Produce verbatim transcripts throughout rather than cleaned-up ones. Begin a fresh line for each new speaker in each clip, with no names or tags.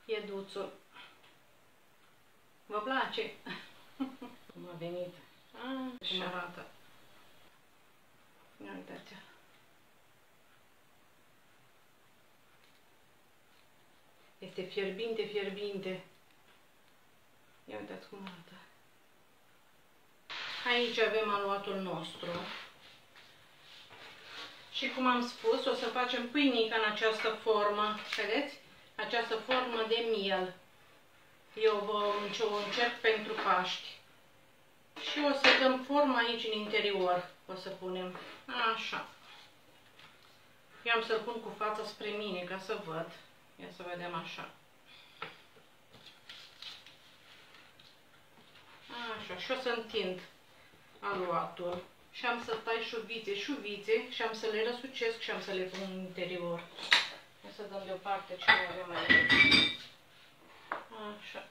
pieduțul. Vă place? Cum a venit? Ah, cum arată. Ia uitați-o. Este fierbinte, fierbinte. Ia uitați cum arată. Aici avem aluatul nostru. Și cum am spus, o să facem pâinica în această formă. Vedeți? Această formă de miel. Eu vă încerc pentru Paști. Și o să dăm forma aici în interior. O să punem așa. Eu am să-l pun cu fața spre mine ca să văd. Ia să vedem așa. Așa. Și o să întind aluatul. Și am să tai șuvițe, șuvițe și am să le răsucesc și am să le pun în interior. Ia să dăm deoparte ce mai avem aici. Așa.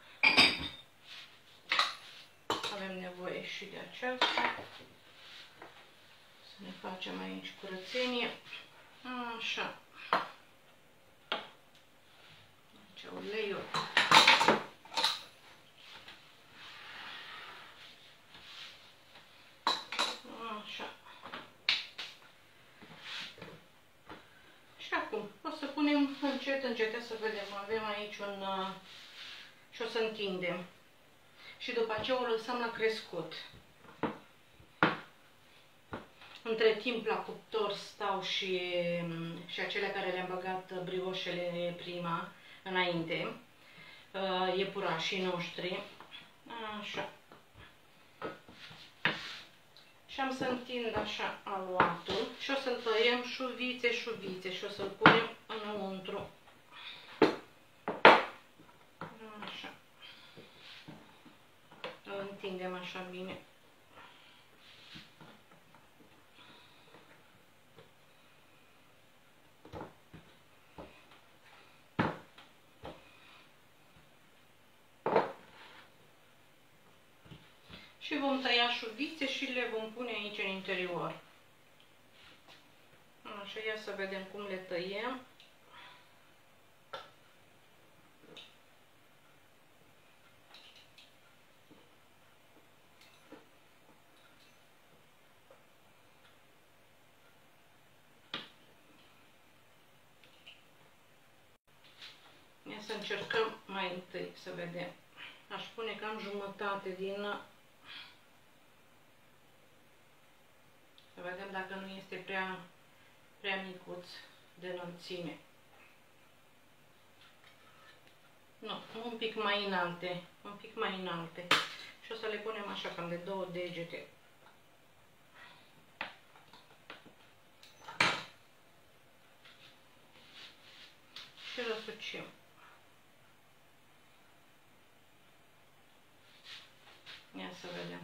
Avem nevoie și de aceasta. Să ne facem aici curățenie. Așa. Aici uleiul. Așa. Și acum o să punem încet, încet să vedem. Avem aici un... și o să întindem. Și după aceea o lăsăm la crescut. Între timp la cuptor stau și, și acele care le-am băgat brioșele prima, înainte, iepurașii noștri. Așa. Și am să întind așa aluatul și o să-l tăiem șuvițe, șuvițe și o să-l punem înăuntru. Așa. Îl întindem așa bine. Și vom tăia șuvițe și le vom pune aici în interior. Așa, ia să vedem cum le tăiem. Ia să încercăm mai întâi să vedem. Aș pune cam jumătate din... Să vedem dacă nu este prea, prea micuț de înălțime. Nu, un pic mai înalte, un pic mai înalte. Și o să le punem așa, cam de două degete. Și răsucim. Ia să vedem.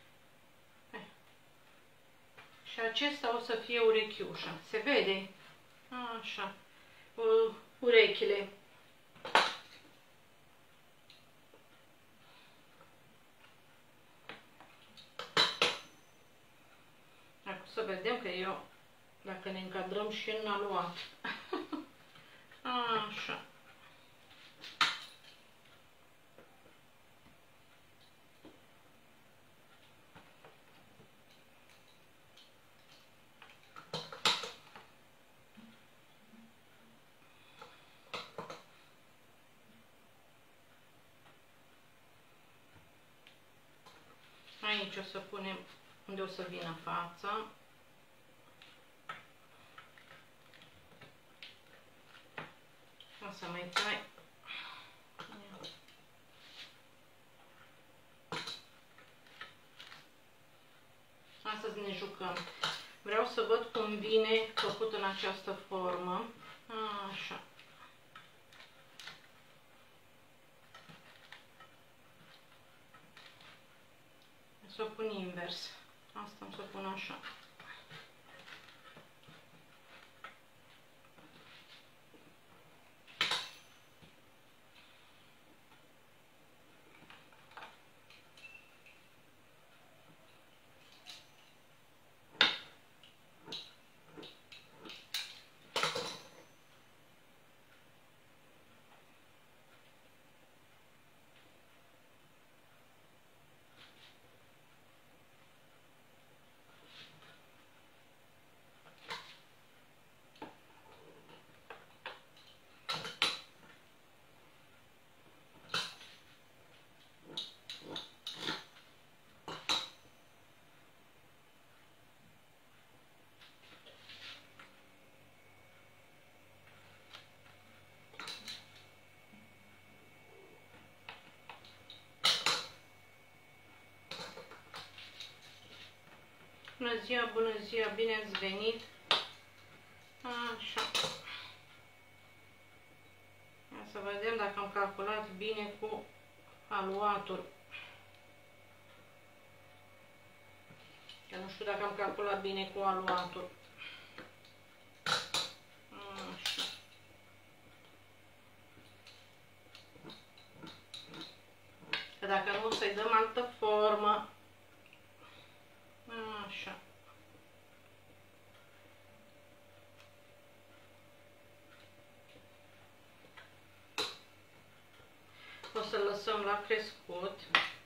Și acesta o să fie urechiușa. Se vede? Așa. Urechile. Acum să vedem că eu, dacă ne încadrăm și în aluat. Așa. Aici o să punem unde o să vină fața. O să mai tai. Astăzi ne jucăm. Vreau să văd cum vine făcut în această formă. Așa. Să o pun invers. Asta am să o pun așa. Bună ziua, bună ziua, bine ați venit. Așa. Ia să vedem dacă am calculat bine cu aluatul. Că nu știu dacă am calculat bine cu aluatul. Așa. Că dacă nu, o să-i dăm altă formă. Așa. O să lăsăm la crescut.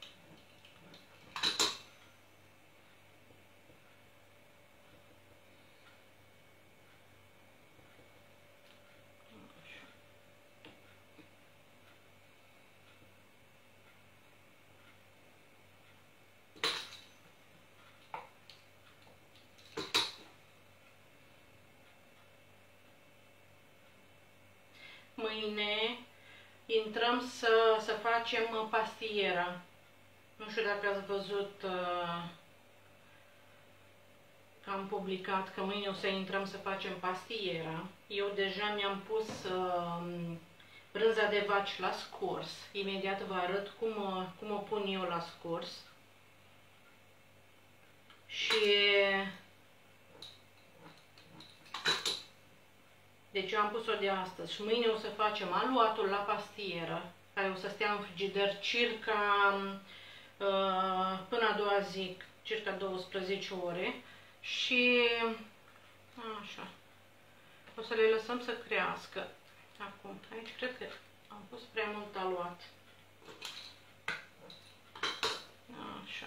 Mâine intrăm să, să facem pastiera. Nu știu dacă ați văzut uh, că am publicat că mâine o să intrăm să facem pastiera. Eu deja mi-am pus uh, brânza de vaci la scurs. Imediat vă arăt cum, uh, cum o pun eu la scurs. Și deci eu am pus-o de astăzi și mâine o să facem aluatul la pastieră, care o să stea în frigider circa uh, până a doua zi, circa douăsprezece ore și așa. O să le lăsăm să crească. Acum, aici cred că am pus prea mult aluat. Așa.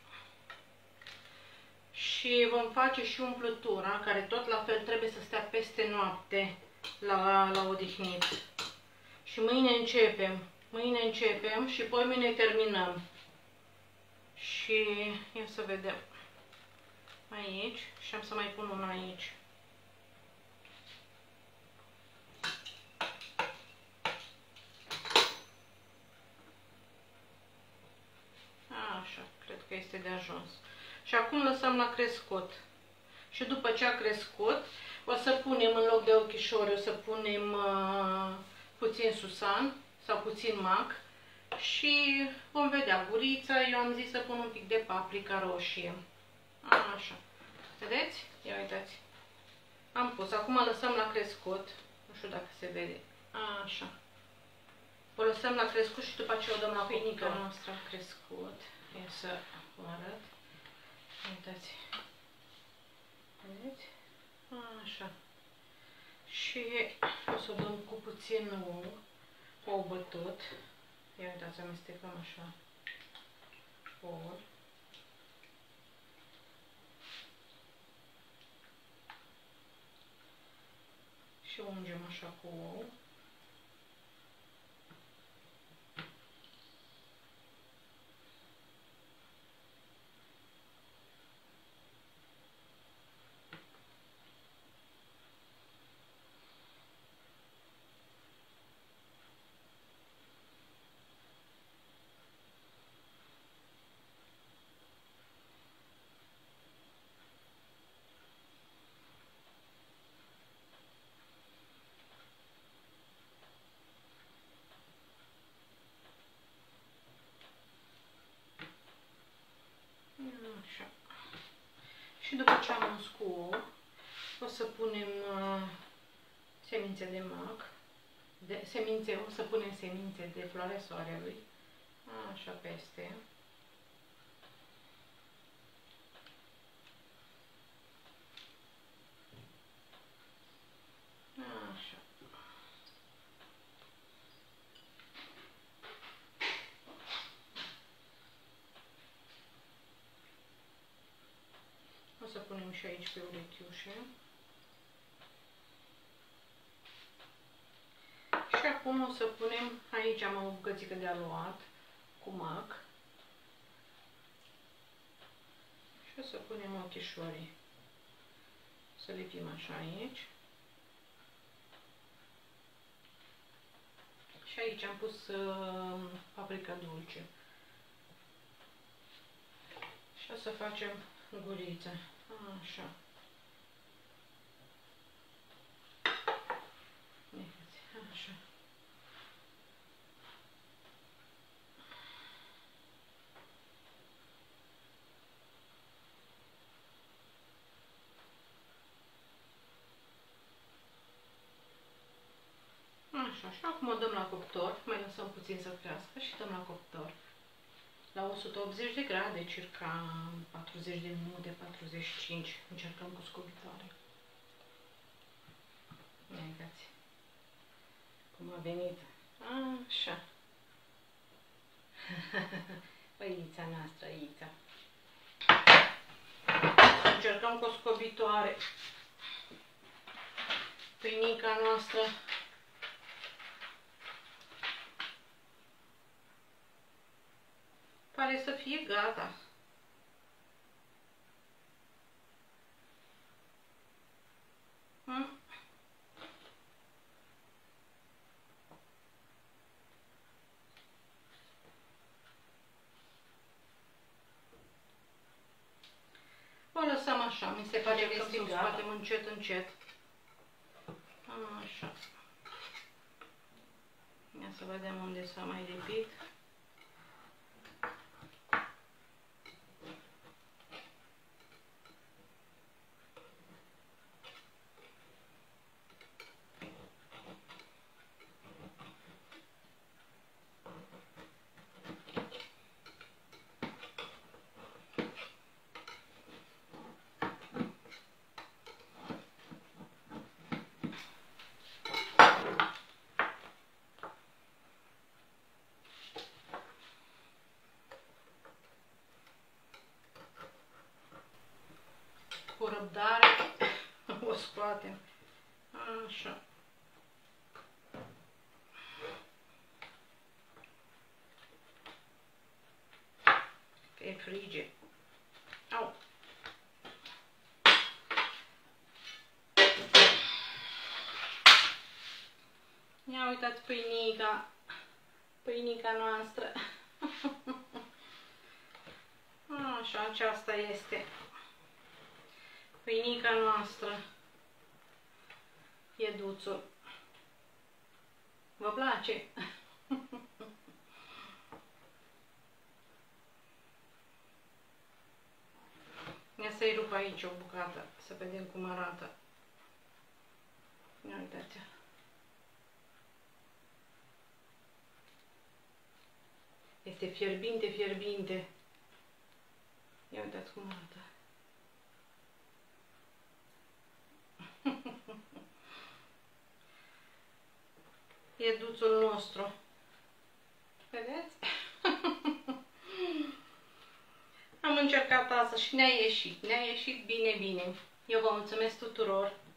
Și vom face și umplutura, care tot la fel trebuie să stea peste noapte la, la odihnit. Și mâine începem. Mâine începem și poi mâine terminăm. Și ia să vedem. Aici. Și am să mai pun una aici. Așa, cred că este de ajuns. Și acum lăsăm la crescut. Și după ce a crescut, o să punem în loc de ochișori, o să punem uh, puțin susan sau puțin mac și vom vedea gurița. Eu am zis să pun un pic de paprika roșie. Așa. Vedeți? Ia uitați. Am pus. Acum lăsăm la crescut. Nu știu dacă se vede. Așa. O lăsăm la crescut și după aceea o dăm la pâinica noastră a crescut. Ia să vă arăt. Uitați. Vedeți? Așa. Și o să o dăm cu puțin ou, ou bătut. Ia uitați, amestecăm așa ouă. Și ungem așa cu ou. Așa. Și după ce am uns cu ou, o să punem uh, semințe de mac, de, semințe, o să punem semințe de floarea soarelui, așa peste. Așa. O să punem și aici pe urechiușe. Și acum o să punem, aici am o bucățică de aluat cu mac. Și o să punem ochișorii. Să lipim așa aici. Și aici am pus uh, paprika dulce. Și o să facem guriță. Așa. Așa. Așa, și acum o dăm la cuptor, mai lăsăm puțin să crească și dăm la cuptor. La o sută optzeci de grade, circa patruzeci de minute, patruzeci și cinci, încercăm cu scobitoare. Uitați cum a venit. Așa. Păița noastră, Ița. Încercăm cu o scobitoare. Pâinica noastră. Pare să fie gata. Hmm? O lăsăm așa, mi se pare că să o scoatem încet, încet. Așa. Ia să vedem unde s-a mai lipit. Cu răbdare o scoatem. Așa. Că e frige. Au. Ia uitați pâinica. Pâinica noastră. Așa, aceasta este pâinica noastră. Ieduțul. Vă place? Ia să-i rup aici o bucată, să vedem cum arată. Ia uitați. Este fierbinte, fierbinte. Ia uitați cum arată. Ieduțul nostru. Vedeți? Am încercat asta și ne-a ieșit. Ne-a ieșit bine, bine. Eu vă mulțumesc tuturor.